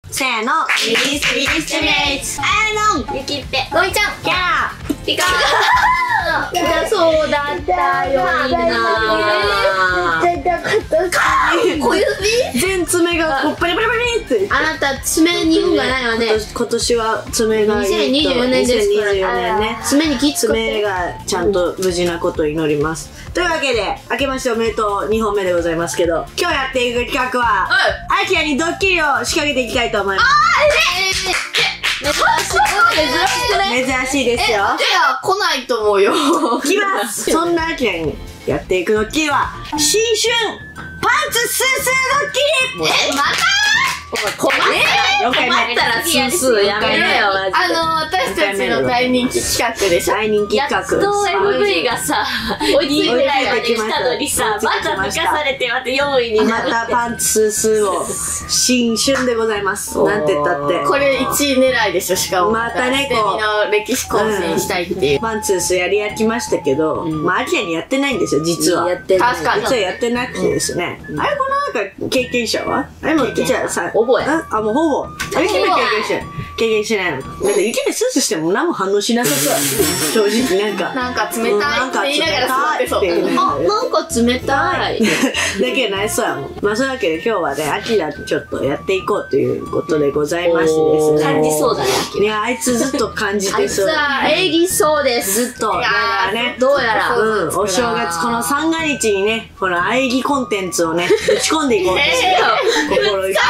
せーの。 ミニスピリスチュレイツ。 あのん。 ゆきっぺ。ごいちゃん。 キャー。 ピカー。そうだったよ。いいな。 絶対痛かったし。 小指？ 全爪がこうパリパリパリって。 あなた爪に運がないわね。 今年は爪がいいと。 2024年ですから。 2024年ね。 爪に気使って。 爪がちゃんと無事なことを祈ります。というわけで、明けましておめでとう2本目でございますけど、今日やっていく企画は、アキラにドッキリを仕掛けていきたいと思います。珍しいですよ。 じゃあ来ないと思うよ。 来ます。そんなアキラにやっていくドッキリは、新春パンツスースードッキリ。 また困ったらスースーやめろよ。私たちの大人気企画でしょ。 大人気企画。 やっと MV がさ追いついてないまで来たのにさ、また抜かされてまた4位になる。 またパンツスースーを新春でございます。なんて言ったってこれ1位狙いでしょ。しかもまたね、 こうの歴史更新したいっていう。 パンツースーやりやきましたけど、まあアキラにやってないんですよ、実は。 確かに実はやってなくてですね。あれ、このなんか経験者はあれもじゃあさ、 覚え。 あ、もうほぼ。ゆきめ経験してないの。だってゆきめスースーしても何も反応しなさそう。正直なんか冷たいって言いながら座ってそう。 あ、なんか冷たい。 だけどないそうやもん。まあそういうわけで今日はね、アキラとちょっとやっていこうということでございましてですね。 感じそうだね。 いや、あいつずっと感じてそう。 あいつは演技そうです。 ずっと。だからね、 どうやら。 お正月、この三が日にね、この喘ぎコンテンツをね、打ち込んでいこうという心意気。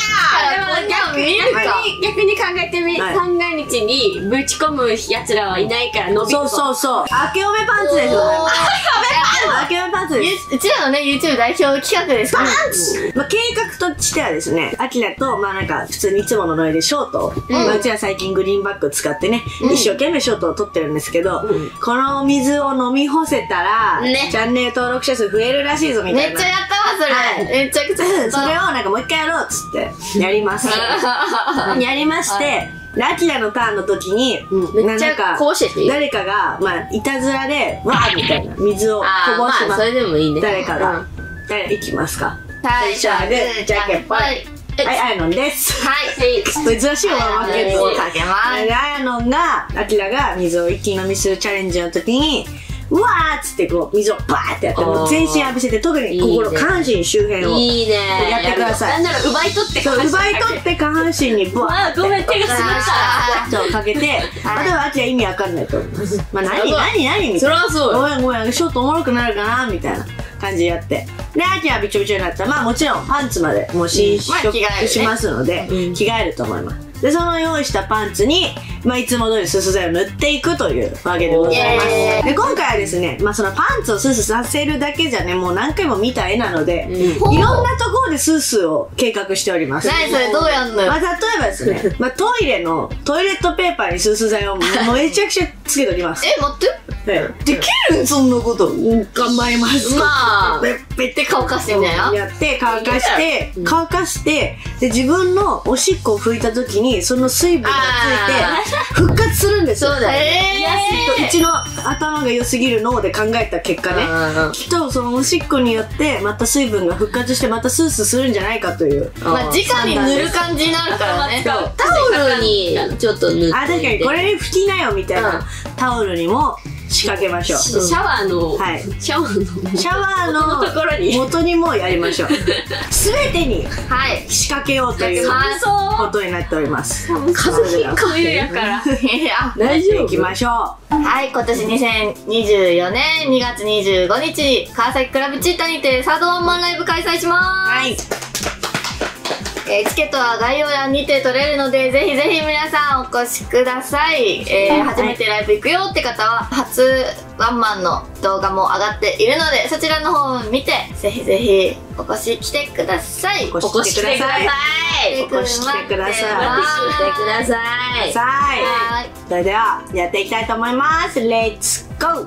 逆に考えてみ、三が日にぶち込むやつらはいないから伸びる。 そうそうそう。明けおめパンツですよ。明けおめパンツです。 うちらのね、YouTube 代表企画ですから。 まあ計画としてはですね、アキラと、まあなんか普通にいつものノリでショートを、うちは最近グリーンバッグ使ってね、一生懸命ショートを撮ってるんですけど、この水を飲み干せたら、チャンネル登録者数増えるらしいぞみたいな。 めっちゃやったわ、それ。めちゃくちゃやった。 それをなんかもう一回やろうっつってやります。やりまして、アキラのターンの時に、 めっちゃこうしてていい？ 誰かが、まあ、いたずらで、わーみたいな水をこぼします。 それでもいいね。 誰かが。誰、いきますか？ 最初はグー、じゃんけんぽい。 はい、あやのんです。 はい、 珍しいわ、負けずに。 かけます。 あやのんが、アキラが水を一気飲みするチャレンジの時に、うわーっつってこう水をバーってやってもう全身浴びせて、特に心、下半身周辺をいいねやってください。 なんなら奪い取って奪い取って下半身にブワーってごめん、手が滑ったかけて、あとはあきら意味わかんないと思います。まあ何みたいな。 そりゃそう。 ごめんごめん、ショートおもろくなるかなみたいな感じでやって。で、あきらびちょびちょになったら、まあもちろんパンツまでもう新色しますので、着替えると思います。で、その用意したパンツに、まあ、いつも通りスースー剤を塗っていくというわけでございます。で、今回はですね、まあ、そのパンツをスースーさせるだけじゃね、もう何回も見た絵なので、いろんなところでスースーを計画しております。 何それ、どうやんのよ。 まあ、例えばですね、まあ、トイレットペーパーにスースー剤をめちゃくちゃつけております。 待って。 できるそんなこと。頑張ります。 まあ、 ペッて乾かしてみたいな。 やって、乾かして、で、自分のおしっこを拭いた時に、その水分がついて、復活するんですよ。 そうだね。 うちの頭が良すぎる脳で考えた結果ね、きっとそのおしっこによって、また水分が復活して、またスースーするんじゃないかという。 まあ、直に塗る感じになるからね。タオルにちょっと塗って。 あ、確かに、これに拭きなよみたいなタオルにも、仕掛けましょう。 シャワーのシャワーのところに元にもやりましょう。すべてに仕掛けようということになっております。 風邪ひく冬やから大丈夫。行きましょう。 はい、今年2024年2月25日に川崎クラブチータにてサードワンマンライブ開催します。はい。チケットは概要欄にて取れるので、ぜひぜひ皆さんお越しください。初めてライブ行くよって方は、初ワンマンの動画も上がっているので、そちらの方を見て、ぜひぜひお越し来てください。 お越し来てください。お越し来てください。それでは、やっていきたいと思います。レッツゴー。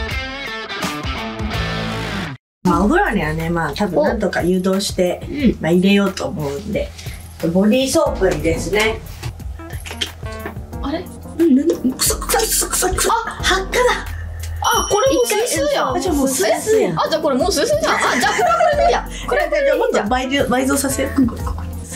まあ、お風呂にはね、まあ、多分なんとか誘導して、まあ、入れようと思うんで、ボディーソープにですね。あれ？くそ。あ、発火だ。 あ、これもうスースーやん。 じゃあもうスースーやん。 あ、じゃあこれもうスースーじゃん。あ、じゃあこれでいいや。これでもっと倍増させる。ここに。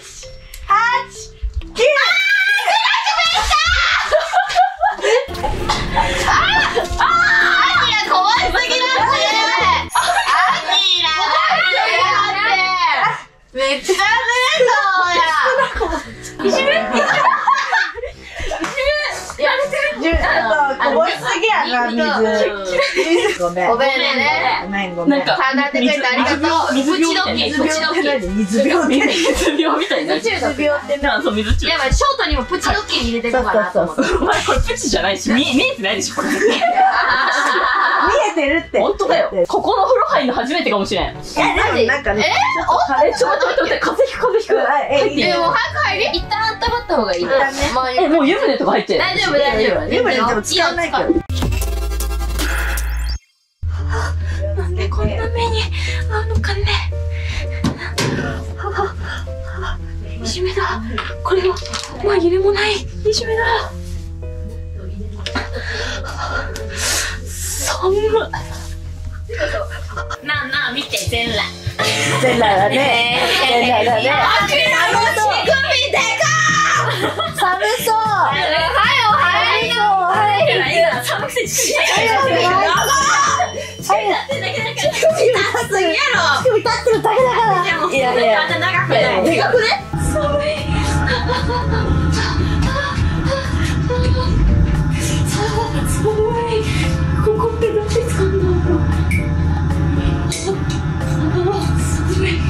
めっちゃずれそうや。いじめこぼしすぎやな、水。ごめん。 ごめんね。 ごめん、ごめん。 考えてくれてありがとう。 水病って水病って水病みたいな。 水病ってな、 そう、水中。 いや、ショートにもプチドッキリ入れてこうかなと思って。 お前これプチじゃないし、見えてないでしょ、これ。 見えてるって。 本当だよ。ここの風呂入るの初めてかもしれん。 でもなんかね、 ちょっと待って、風邪ひく。 もう早く入り。一旦温まった方がいい。 もう湯船とか入ってる。 大丈夫、大丈夫。 湯船でも使わないけど。 なんでこんな目に遭うのかね。いじめだ。これは紛れもないいじめだ。寒い。なあ見て全裸。 全裸だね。全裸だね。寒そう。 寒くて乳首立ってるだけだから。いやいや。 長くない。でかくね。寒い。ここってどうして使うんだろう。寒い。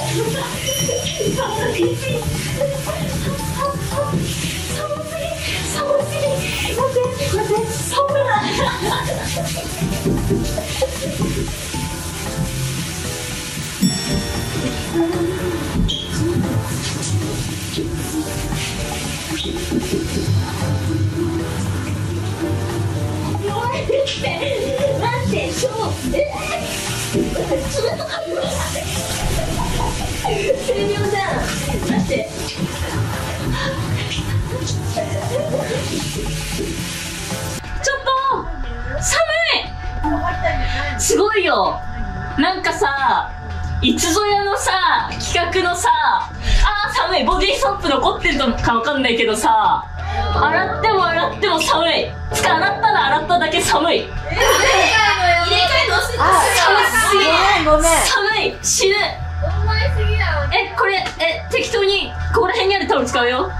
寒すごいよ。なんかさ、いつぞやのさ、企画のさ、寒い、ボディーソープ残ってるのかわかんないけどさ、洗っても洗っても寒い。つか洗ったら洗っただけ寒い。入れ替えのせて寒すぎ。 ごめん。 寒い。死ぬ。これ、適当にここら辺にあるタオル使うよ。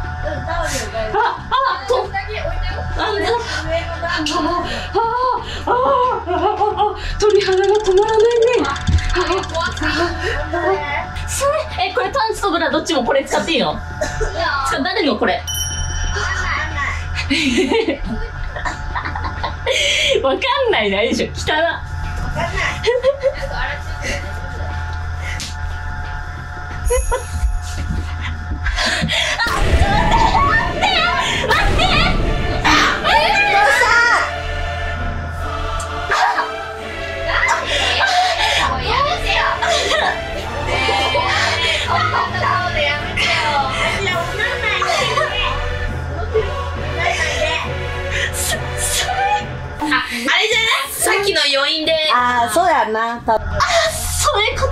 鳥肌が止まらないね。これパンツとブラどっちもこれ使っていいの？誰のこれ？わかんないでしょ。汚な。さっきの余韻で。 そうやんな。 そういうこと。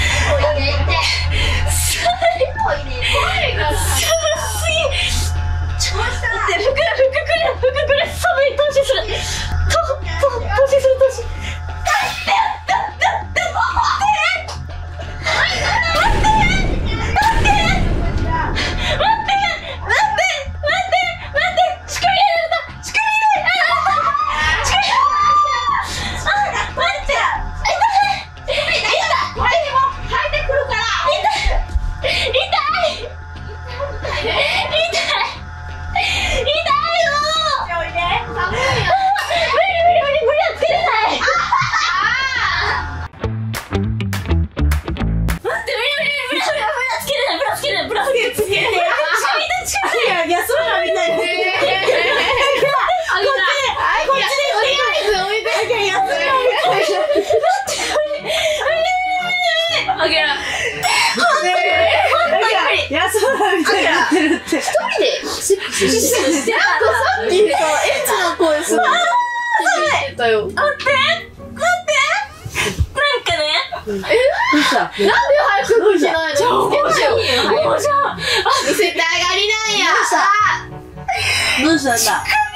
どうしたんだ。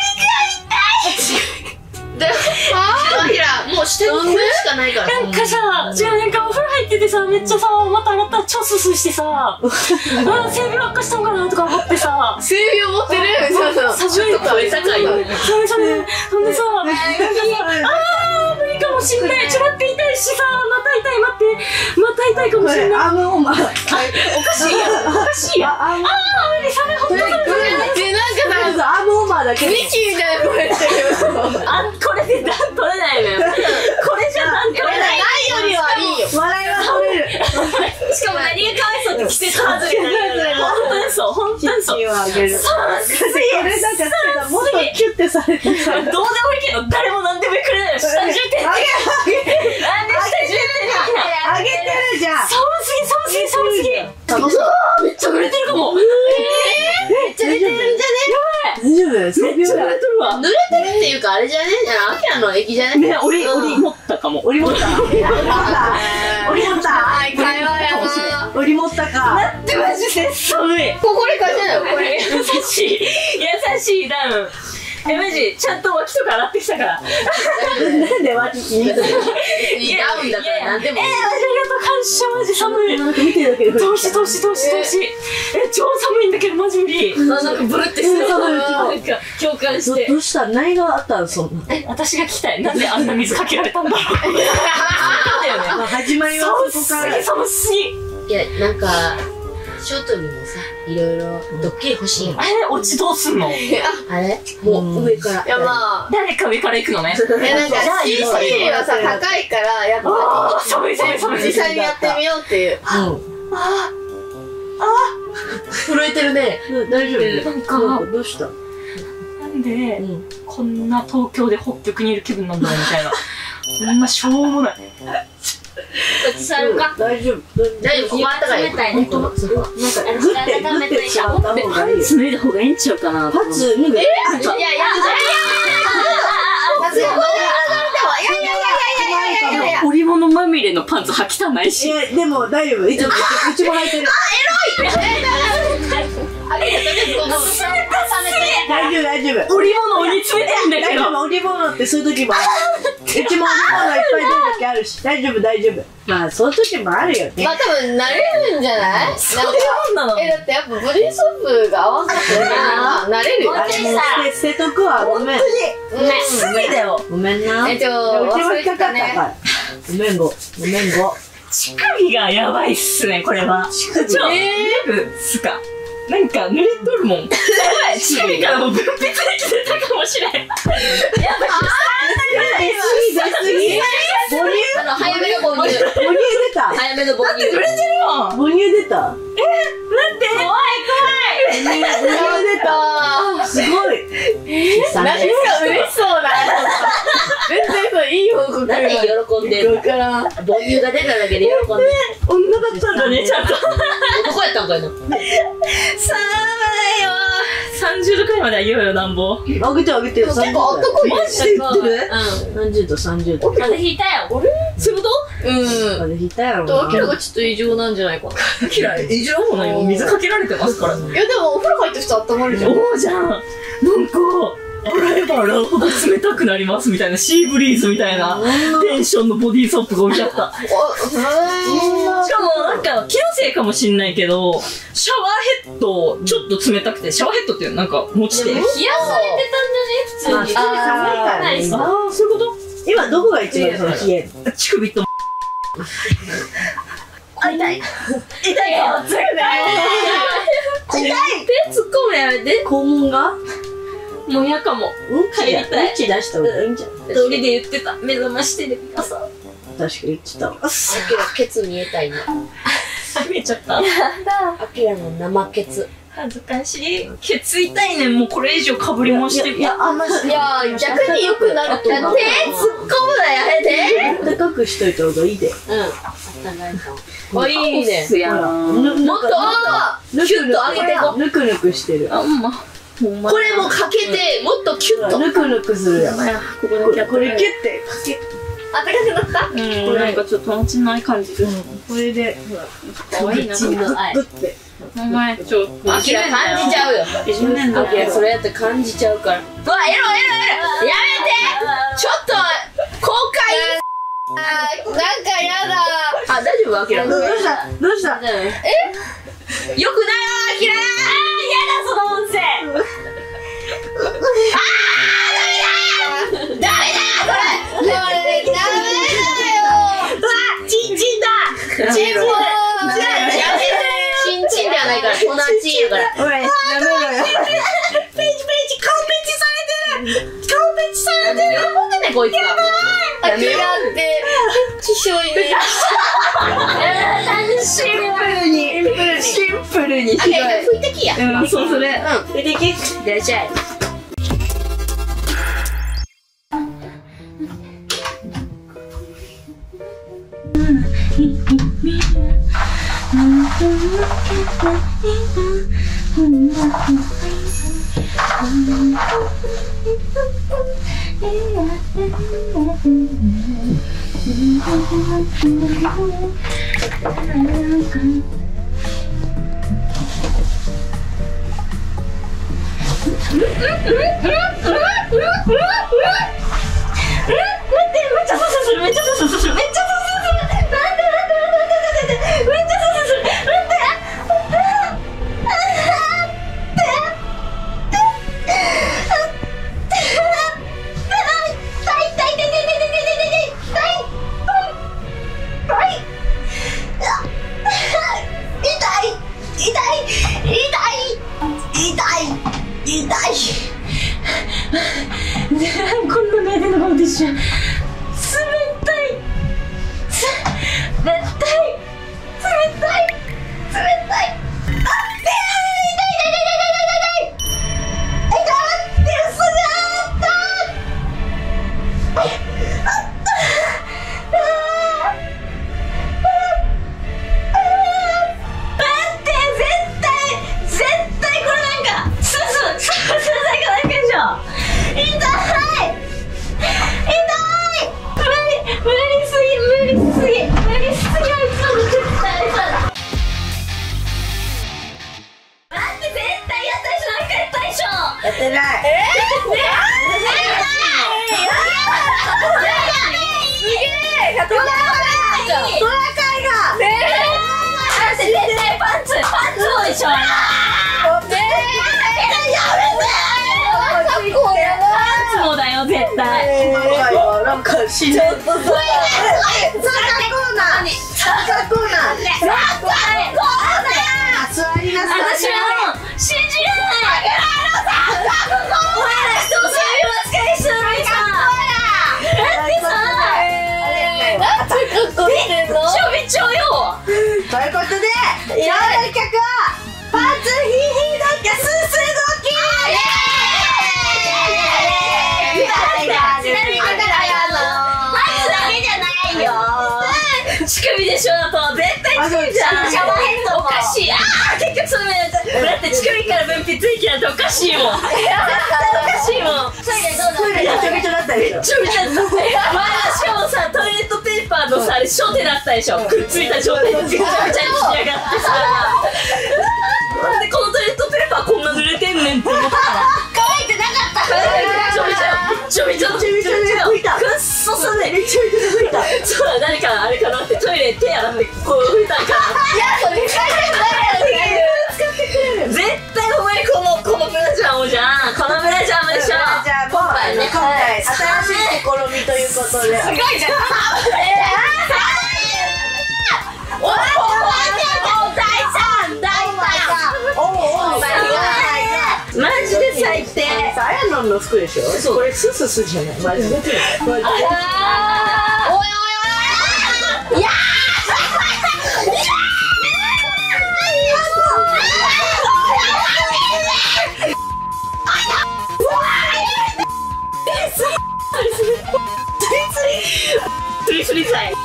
もう下に拭くしかないから。 なんかさ、じゃあなんかお風呂入っててさ、めっちゃさ、また洗ったら超スースーしてさ、整備ばっかしたのかなとか思ってさ、 整備を持ってる。 寒いとめ高いよ。それほんでさ、無理かもしんない。ちょ待って痛いしさ、また痛い、待って、また痛いかもしんない。 アームウォーマー。 おかしいやん。おかしいやん。無理、寒い、ほんと寒い。 アームウォーマーだけ。 ミキみたいな声してるよ。 これで段取れないのよ。これじゃ段取れない。 ないよりはいいよ。 笑いは取れる。 しかも何がかわいそうって季節外れない。本当にそう、本当にそう。 あげる。 寒すぎ。 これなんかさ、もっとキュッてされてさ。 どうでもいいけど、誰も何でもくれない。下重点。なんで下重点できない。 あげてるじゃん。 寒すぎ。めっちゃ濡れてるかも。めっちゃ濡れてるんじゃね？ 大丈夫？めっちゃ濡れてるわ。 濡れてるっていうかあれじゃね？アキラの液じゃね？ ね、折持ったかも。折持った。 はい、会話やな。 折り持ったか。 待ってマジで寒い。 ここに書いてないよ、これ。 優しいダウン。マジちゃんと脇とか洗ってきたから。 なんで脇気にする？ ダウンだからなんでもいい。 マジありがとう、感謝。マジ寒い。 なんか見てるだけで。 通し。超寒いんだけどマジ無理。なんかブルってしてる。なんか共感して。 どうした？何があったのそんな？ 私が聞きたい。なんであんな水かけられたんだろう。そうだよね。 始まりはそこから。 寒すぎ。 いや、なんか、 ショートにもさ、いろいろドッキリ欲しいよ。 オチどうすんの？ あれもう上から。 いやまあ、 誰か上から行くのね。 いやなんか CC はさ、高いから、やっぱ寒い寒い寒い。 実際にやってみようっていう。 震えてるね。 大丈夫？ なんかどうした？ なんで、こんな東京で北極にいる気分なんだろうみたいな。こんなしょうもない。 座るか。 大丈夫。 大丈夫、ここあったかい。 冷たいね。 なんかグッてしまった方がいいよ。 脱いだ方がいいんちゃうかな。 パツ脱ぐ。 いやいや、さすがいやいや。 織物まみれのパンツ履きたないし。 いや、でも大丈夫。いつもうちも履いてる。大丈夫大丈夫。 織物鬼詰めてるんだけど。 大丈夫、織物ってそういう時もある。うちも織物いっぱい出る時あるし、大丈夫大丈夫。まあそういう時もあるよね。 まあ多分慣れるんじゃない？ そういうもんなの。 だってやっぱボディーソープが合わさって慣れるよ。 あれもう捨てとくわ。ごめん。 すぐだよ。 ごめんな。うちも引っかかったから。ごめんご。ごめんご。 乳首がやばいっすね、これは。乳首すか。なんか濡れとるもん。やばい、乳首からもう分泌できてたかもしれん。やばい。 早めの母乳。 母乳出た。 早めの母乳。 濡れてるもん。 母乳出た。 待って。怖い。 母乳出た。すごい。 何か嬉しそうな。全然そういい報告。 なんで喜んでるの？母乳が出ただけで喜んでる。 女だったんだね、ちゃんと。 男やったんかいな。 寒いよ。30度くらいまで上げようよ、暖房。 上げて上げてよ。 結構あったかい。 マジで言ってる？何十度30度。 風邪ひいたよ。そういうこと？ うん。 風邪ひいたやろな。 アキラがちょっと異常なんじゃないかな。 嫌い。異常もないよ。水かけられてますから。 いやでもお風呂入って普通温まるじゃん。 そうじゃん。なんか、洗えば洗うほど冷たくなりますみたいな、シーブリーズみたいなテンションのボディーソープが置いてあった。しかもなんか気のせいかもしんないけど、シャワーヘッドちょっと冷たくて、シャワーヘッドってなんか持ちて。冷やされてたんじゃね普通に。 寒いからね。 ああ、そういうこ今どこが一番その冷える？ と？乳首と。痛い。痛いよ。 手突っ込むやめて。 肛門が？ もう嫌かも。 帰りたい。うんち出した方がいいんじゃん。 通りで言ってた。目覚ましテレビがさ。 確か言ってたわ。 アキラケツ見えたいな。 見えちゃった。 アキラの生ケツ。 恥ずかしい。ケツ痛いねん。もうこれ以上かぶりもして。 いや、あんまし。 いや逆に良くなると思う。 手突っ込むなやめて。 暖かくしといた方がいいで。 あ、いいね。 もっとキュッと上げてこう。 ぬくぬくしてる。 あ、ま。 これもかけて、もっとキュッと。 ぬくぬくするやん。 ここれキュッてかけ。 あったかくなった？ うん、なんかちょっと落ちない感じ。 これで、ほら、 かわいいな、 グッて。 お前、 アキラ感じちゃうよ。 いじめんだアキラそれやって感じちゃうから。うわ、エロやめてちょっと、公開なんかやだ。 あ、大丈夫アキラ。 どうしたどうした？ よくないよ、アキラやだ、その音声。 ダメだこれダメだよ。 チンチンだ。 チンポー。 チンチンではないから、粉チンやから。 おい、やめろよ。 ページ、顔ペンチされてる。顔ペンチされてる。 喜んでね、こいつは。 アキラって希少いね。 シンプルにひどい。 拭いてきや。 そうそれ。拭いてき。 いらっしゃい。 痛いでしょ。冷たい。冷たい。冷たい。冷たい。 やってない。なんか死ぬ。ちょっとさ。サッカーコーナー。サッカーコーナー。座りなさい。 私はもう信じられない。お前ら人をそういう扱いしてるのにさ。だってさ。びっちょびちょよ。 ということで、今日の企画はパンツヒーヒードッキャススドッキ乳首でしょだと絶対乳首じゃん。シャワーヘッドおかしい。結局それだって乳首から分泌液なんておかしいもん。おかしいもん。 トイレびちょびちょだったでしょ。 びちょびちょだった。前はしかもさ、トイレットペーパーのさ、あれ初手だったでしょ。くっついた状態でぐちゃぐちゃにしやがってさ。なんでこのトイレットペーパーこんな濡れてんねんって思ったから。 乾いてなかった。 びちょびちょ。びちょびちょ。 拭いた。 くっそそれ。 びちょびちょで拭いた。 そうだ、誰かあれかなってトイレ手洗ってこう拭いたんかな。 いや、それ使ってないよ。 絶対お前このブラジャーもじゃん。このブラジャーもでしょ。 じゃあもう今回新しい試みということで。すごいじゃん。 マジで最低。 あやのんの服でしょ。これスススじゃない。マジで。 おいおいおい。いや。 スリスリ剤。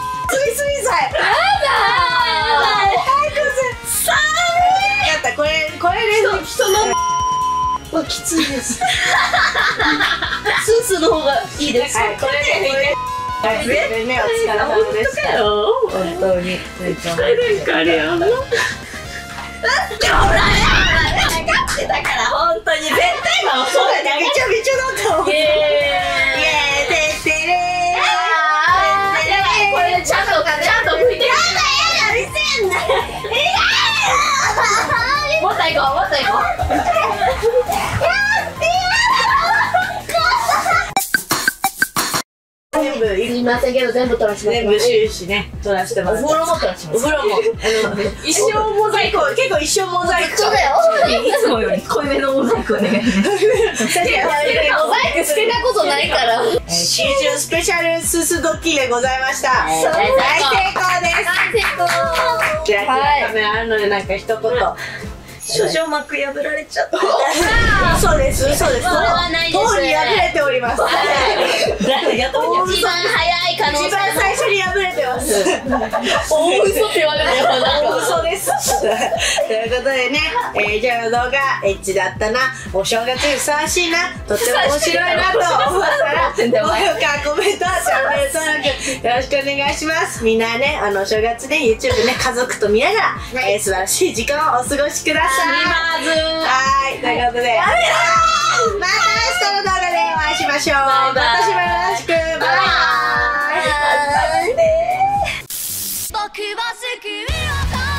やったこれで人のはきついです。 スースの方がいいです。これでねお疲れ様でした。本当に。 なんかあれやん。分かってたから本当に絶対今そうだね。 びちょびちょだった。イエーイてってれー。 これちゃんと拭いて。もっと行こうもっと行こう。 全部すいませんけど全部取らせて全部終始ね取らせてもらって。 お風呂も取らせてお風呂も一生モザイク結構一生モザイク。 そうだよ。 いつもより濃いめのモザイクお願いします。 モザイク捨てたことないから。 新春スペシャルススドッキリでございました。大成功です。じゃあカメラあるのでなんか一言。 処女膜破られちゃった。 そうですそうです。 それはないです。 通り破れております。 誰がとに一番早い可能性。 一番最初に破れてます。 大嘘って言われるよ。 大嘘です。ということでね、以上の動画エッチだったな、お正月にふさわしいな、とっても面白いなと思ったら高評価、コメント、チャンネル登録よろしくお願いします。みんなね、お正月ね YouTube ね家族と見ながら、素晴らしい時間をお過ごしください。はい、ということでまた明日の動画でお会いしましょう。今年もよろしく。バイバイ。 僕は救いを